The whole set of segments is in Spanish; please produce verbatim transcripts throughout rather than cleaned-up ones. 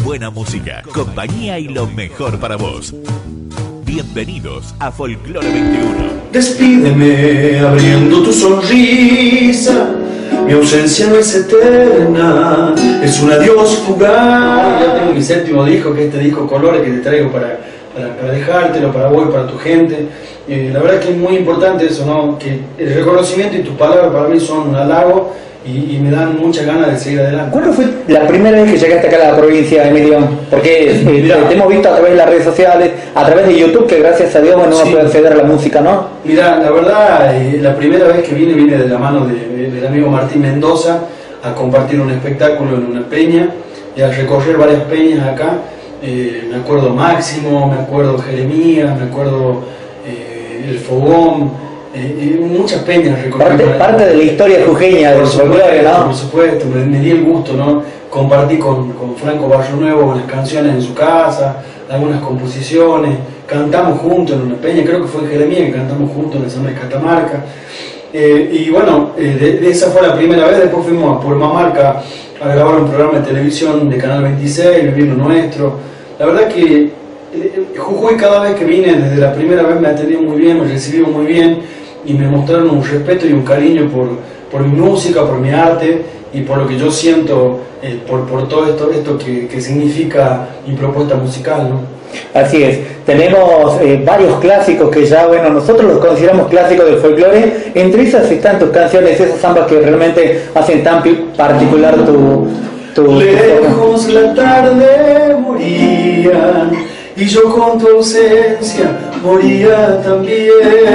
buena música, compañía y lo mejor para vos. Bienvenidos a Folclore veintiuno. Despídeme abriendo tu sonrisa. Mi ausencia no es eterna, es un adiós fugaz. Ya tengo mi séptimo disco, que es este disco Colores que te traigo para, para, para dejártelo, para vos y para tu gente. Eh, la verdad que es muy importante eso, ¿no? Que el reconocimiento y tus palabras para mí son un halago y, y me dan muchas ganas de seguir adelante. ¿Cuándo fue la primera vez que llegaste acá a la provincia, Emilio? Porque eh, Mirá, te hemos visto a través de las redes sociales, a través de YouTube, que gracias a Dios bueno, uno sí. puede acceder a la música, ¿no? Mira, la verdad, eh, la primera vez que vine, vine de la mano de, de, del amigo Martín Mendoza a compartir un espectáculo en una peña y a recorrer varias peñas acá. Eh, me acuerdo Máximo, me acuerdo Jeremías, me acuerdo eh, El Fogón, eh, eh, muchas peñas recorrí. Parte, parte de la historia jujeña del folclore, ¿no? Por supuesto, me, me di el gusto, ¿no? Compartí con, con Franco Barrio Nuevo unas canciones en su casa, algunas composiciones, cantamos juntos en una peña, creo que fue en Jeremías que cantamos juntos en el Samba de Catamarca. Eh, y bueno, eh, de, de esa fue la primera vez. Después fuimos a Purmamarca a grabar un programa de televisión de Canal veintiséis, Vivir lo Nuestro. La verdad que eh, Jujuy, cada vez que vine, desde la primera vez me atendió muy bien, me recibieron muy bien y me mostraron un respeto y un cariño por, por mi música, por mi arte y por lo que yo siento, eh, por, por todo esto, esto que, que significa mi propuesta musical, ¿no? Así es, tenemos eh, varios clásicos que ya, bueno, nosotros los consideramos clásicos del folclore. Entre esas están tus canciones, esas zambas que realmente hacen tan particular tu... tu Lejos tu... la tarde moría y yo con tu ausencia moría también.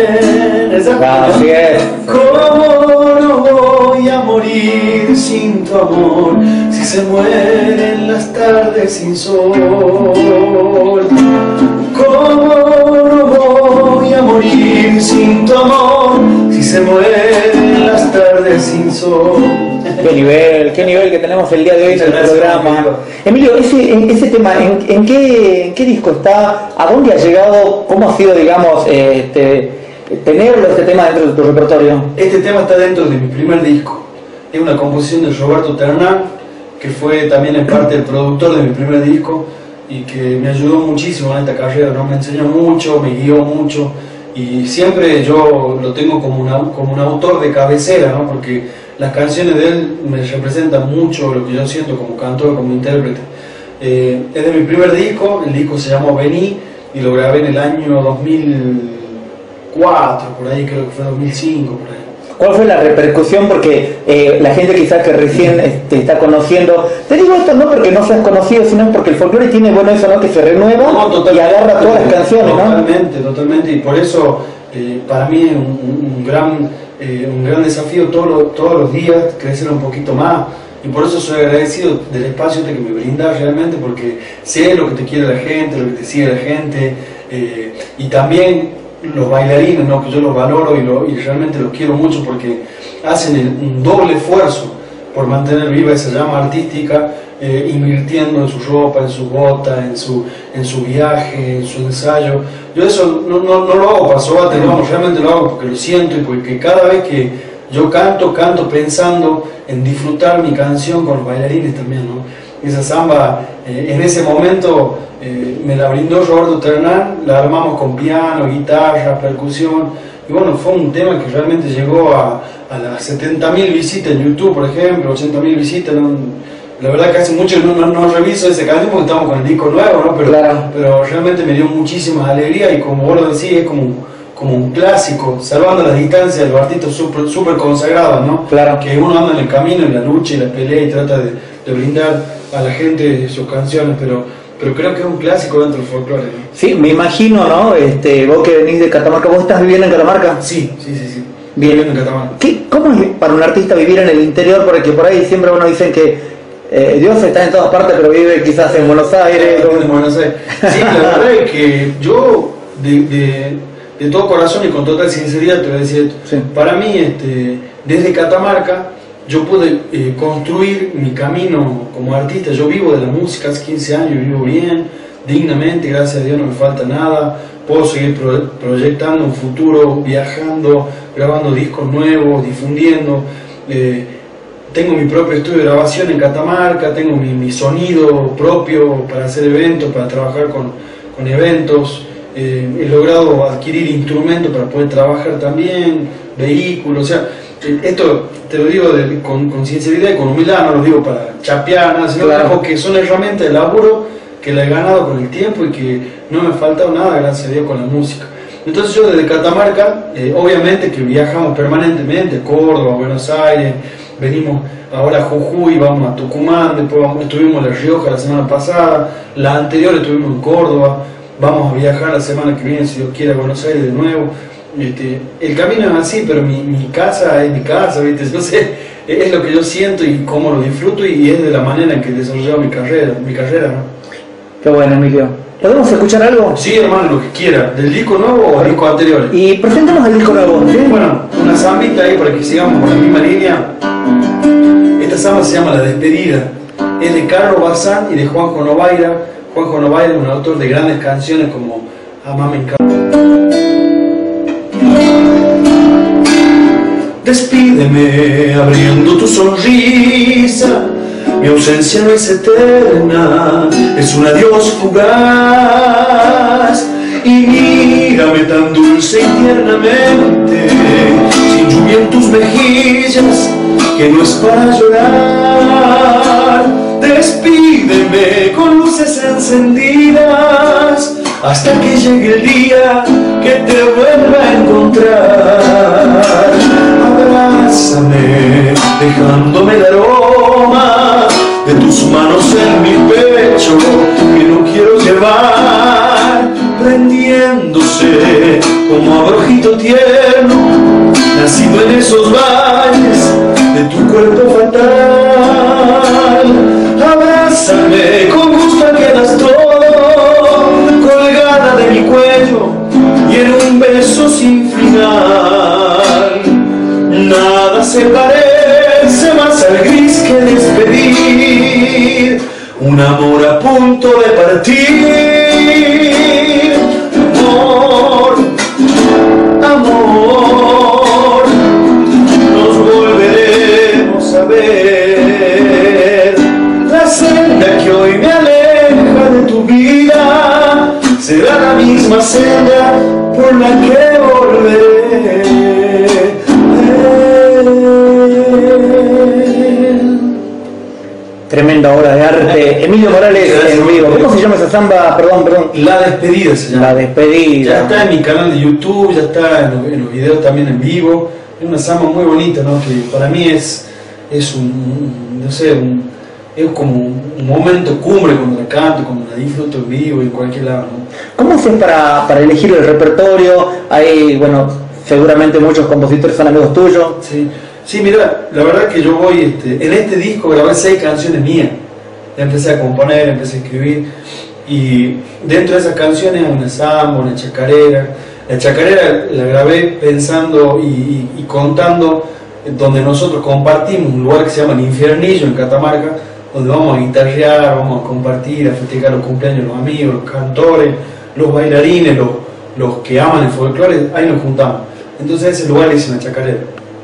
Así es. ¿Cómo no voy a morir sin tu amor si se mueren las tardes sin sol? ¿Cómo no voy a morir sin tu amor si se mueren las tardes sin sol? Qué nivel, qué nivel que tenemos el día de hoy en el programa. Emilio, ese, ese tema, ¿en, en, qué, ¿en qué disco está? ¿A dónde ha llegado? ¿Cómo ha sido, digamos, este, tenerlo este tema dentro de tu repertorio? Este tema está dentro de mi primer disco. Es una composición de Roberto Ternán, que fue también en parte el productor de mi primer disco y que me ayudó muchísimo en esta carrera, ¿no? Me enseñó mucho, me guió mucho y siempre yo lo tengo como, una, como un autor de cabecera, ¿no? Porque las canciones de él me representan mucho lo que yo siento como cantor, como intérprete. Eh, es de mi primer disco, el disco se llamó Vení y lo grabé en el año dos mil cuatro, por ahí, creo que fue dos mil cinco, por ahí. ¿Cuál fue la repercusión? Porque eh, la gente quizás que recién te está conociendo, te digo esto no porque no seas conocido, sino porque el folclore tiene bueno eso, ¿no? Que se renueva no, y agarra todas las canciones, ¿no? Totalmente, totalmente, y por eso eh, para mí es un, un, un, gran, eh, un gran desafío todos los, todos los días crecer un poquito más, y por eso soy agradecido del espacio que me brindas realmente, porque sé lo que te quiere la gente, lo que te sigue la gente, eh, y también los bailarines, ¿no? Que yo los valoro y, lo, y realmente los quiero mucho porque hacen el, un doble esfuerzo por mantener viva esa llama artística, eh, invirtiendo en su ropa, en su bota, en su, en su viaje, en su ensayo. Yo eso no, no, no lo hago para sobate, no, realmente lo hago porque lo siento y porque cada vez que yo canto, canto pensando en disfrutar mi canción con los bailarines también, ¿no? Esa samba, eh, en ese momento eh, me la brindó Roberto Ternán, la armamos con piano, guitarra, percusión, y bueno, fue un tema que realmente llegó a, a las setenta mil visitas en YouTube, por ejemplo, ochenta mil visitas, ¿no? La verdad que hace mucho no, no, no reviso esa canción porque estamos con el disco nuevo, ¿no? Pero, claro. pero realmente me dio muchísima alegría y como vos lo decís, es como, como un clásico, salvando las distancias de los artistas súper super consagrados, ¿no? Claro. Que uno anda en el camino, en la lucha y la pelea y trata de, de brindar a la gente sus canciones, pero, pero creo que es un clásico dentro del folclore, ¿no? Sí, me imagino, ¿no? Este, vos que venís de Catamarca, ¿vos estás viviendo en Catamarca? Sí, sí, sí, sí. Bien. Viviendo en Catamarca. ¿Qué, ¿Cómo es para un artista vivir en el interior? Porque por ahí siempre uno dicen que eh, Dios está en todas partes, pero vive quizás en Buenos Aires. Sí, en Buenos Aires. Sí, la verdad es que yo, de, de, de todo corazón y con total sinceridad, te voy a decir esto. Sí. Para mí, este, desde Catamarca, yo pude eh, construir mi camino como artista. Yo vivo de la música hace quince años, vivo bien, dignamente, gracias a Dios no me falta nada. Puedo seguir pro proyectando un futuro, viajando, grabando discos nuevos, difundiendo. Eh, tengo mi propio estudio de grabación en Catamarca, tengo mi, mi sonido propio para hacer eventos, para trabajar con, con eventos, eh, he logrado adquirir instrumentos para poder trabajar también, vehículos, o sea, esto te lo digo de, con, con sinceridad y con humildad, no lo digo para chapear, nada, sino claro, porque son herramientas de laburo que la he ganado con el tiempo y que no me ha faltado nada, gracias a Dios, con la música. Entonces yo desde Catamarca, eh, obviamente que viajamos permanentemente, Córdoba, Buenos Aires, venimos ahora a Jujuy, vamos a Tucumán, después vamos, estuvimos en La Rioja la semana pasada, la anterior estuvimos en Córdoba, vamos a viajar la semana que viene, si Dios quiere, a Buenos Aires de nuevo. Este, el camino es así, pero mi, mi casa es mi casa, ¿viste? No sé, es lo que yo siento y cómo lo disfruto y es de la manera en que he desarrollado mi carrera, mi carrera, ¿no? Qué bueno, Emilio. ¿Podemos escuchar algo? Sí, hermano, lo que quiera. ¿Del disco nuevo o discos anteriores? Y preséntanos el disco nuevo, ¿sí? Bueno, una zambita ahí para que sigamos con la misma línea. Esta samba se llama La Despedida. Es de Carlos Bazán y de Juanjo Novaira. Juanjo Novaira es un autor de grandes canciones como Amame en Casa. Despídeme abriendo tu sonrisa. Mi ausencia no es eterna, es un adiós fugaz. Y mírame tan dulce y tiernamente, sin lluvia en tus mejillas, que no es para llorar. Despídeme con luces encendidas, hasta que llegue el día que te vuelva a encontrar. Abrázame, dejándome el aroma de tus manos en mi pecho, que no quiero llevar, prendiéndose como abrojito tierno, nacido en esos valles de tu cuerpo fatal. Abrázame, con gusto quedas todo, colgada de mi cuello y en un beso sin final. Nada se parece más al gris que despedir un amor a punto de partir. Amor, amor, nos volveremos a ver. La senda que hoy me aleja de tu vida será la misma senda por la que volveré. Tremenda obra de arte. Emilio Morales en vivo. ¿Cómo se llama esa samba? Perdón, perdón. La Despedida se llama. La Despedida. Ya está en mi canal de YouTube, ya está en los, en los videos también en vivo. Es una samba muy bonita, ¿no? Que para mí es, es un, un, no sé, un, es como un momento cumbre cuando la canto, cuando la disfruto en vivo, en cualquier lado, ¿no? ¿Cómo haces para, para elegir el repertorio? Hay, bueno, seguramente muchos compositores son amigos tuyos. Sí. Sí, mira, la verdad que yo voy, este, en este disco grabé seis canciones mías. Ya empecé a componer, empecé a escribir, y dentro de esas canciones hay una samba, una chacarera. La chacarera la grabé pensando y, y, y contando donde nosotros compartimos un lugar que se llama El Infiernillo en Catamarca, donde vamos a guitarrear, vamos a compartir, a festejar los cumpleaños de los amigos, los cantores, los bailarines, los, los que aman el folclore, ahí nos juntamos. Entonces ese lugar le hice una chacarera.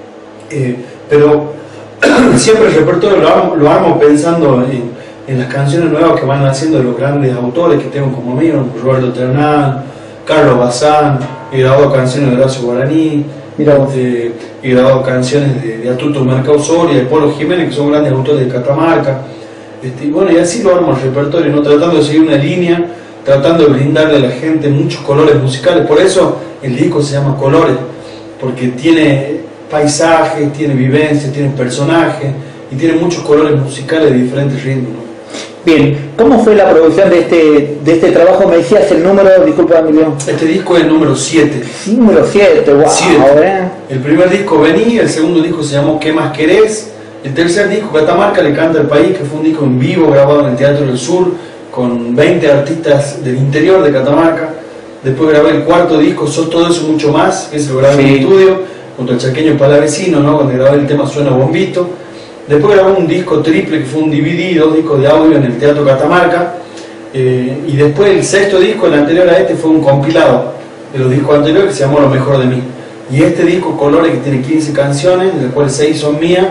Eh, pero siempre el repertorio lo armo, lo armo pensando en, en las canciones nuevas que van haciendo de los grandes autores que tengo como amigos, como Roberto Ternán, Carlos Bazán. He grabado canciones de Horacio Guaraní, eh, he grabado canciones de, de Atuto Mercado Soria, de Polo Jiménez, que son grandes autores de Catamarca. Este, y bueno, y así lo armo el repertorio, ¿no? Tratando de seguir una línea, tratando de brindarle a la gente muchos colores musicales. Por eso el disco se llama Colores, porque tiene paisajes, tiene vivencias, tiene personajes y tiene muchos colores musicales de diferentes ritmos, ¿no? Bien, ¿cómo fue la producción de este, de este trabajo? Me decías el número, disculpa Emilio. Este disco es el número siete. Sí, número siete, wow. ¿Eh? El primer disco Vení, el segundo disco se llamó ¿Qué más querés? El tercer disco, Catamarca le canta al país, que fue un disco en vivo grabado en el Teatro del Sur con veinte artistas del interior de Catamarca. Después grabé el cuarto disco, Sos Todo Eso Mucho Más, que se lo grabé sí. en el estudio junto al chaqueño Palavecino, ¿no? Donde grabé el tema Suena Bombito. Después grabé un disco triple que fue un D V D, dos discos de audio en el Teatro Catamarca. Eh, y después el sexto disco, el anterior a este, fue un compilado de los discos anteriores que se llamó Lo Mejor de Mí. Y este disco Colores, que tiene quince canciones, de las cuales seis son mías,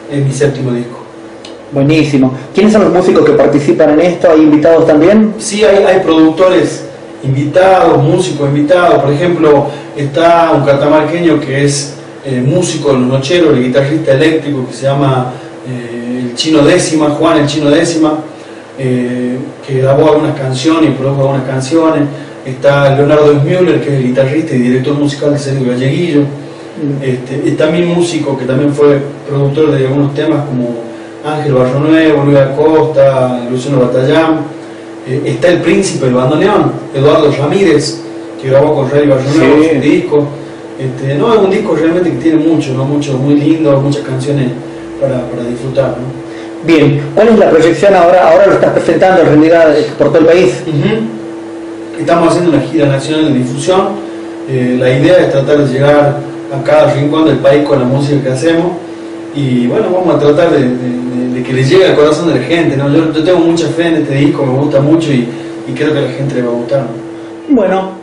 es mi séptimo disco. Buenísimo. ¿Quiénes son los músicos que participan en esto? ¿Hay invitados también? Sí, hay, hay productores invitados, músicos invitados. Por ejemplo, está un catamarqueño que es eh, músico de los Nocheros, el guitarrista eléctrico que se llama eh, el Chino Décima, Juan el Chino Décima, eh, que grabó algunas canciones y produjo algunas canciones. Está Leonardo Müller, que es el guitarrista y director musical de Sergio Galleguillo. Mm. Este, está mi músico, que también fue productor de algunos temas como Ángel Barrio Nuevo, Luis Acosta, Luciano Batallán. Eh, está el príncipe del bandoneón, Eduardo Ramírez, que grabó con Rey Barrio Nuevo, sí. Su disco. Este, no, es un disco realmente que tiene mucho, ¿no? Mucho, muy lindo, muchas canciones para, para disfrutar, ¿no? Bien, ¿cuál es la proyección ahora? Ahora lo estás presentando en realidad por todo el país. Uh-huh. Estamos haciendo una gira nacional de difusión. Eh, la idea es tratar de llegar a cada rincón del país con la música que hacemos. Y bueno, vamos a tratar de, de, de que le llegue al corazón de la gente, ¿no? Yo, yo tengo mucha fe en este disco, me gusta mucho y, y creo que a la gente le va a gustar, ¿no? Bueno,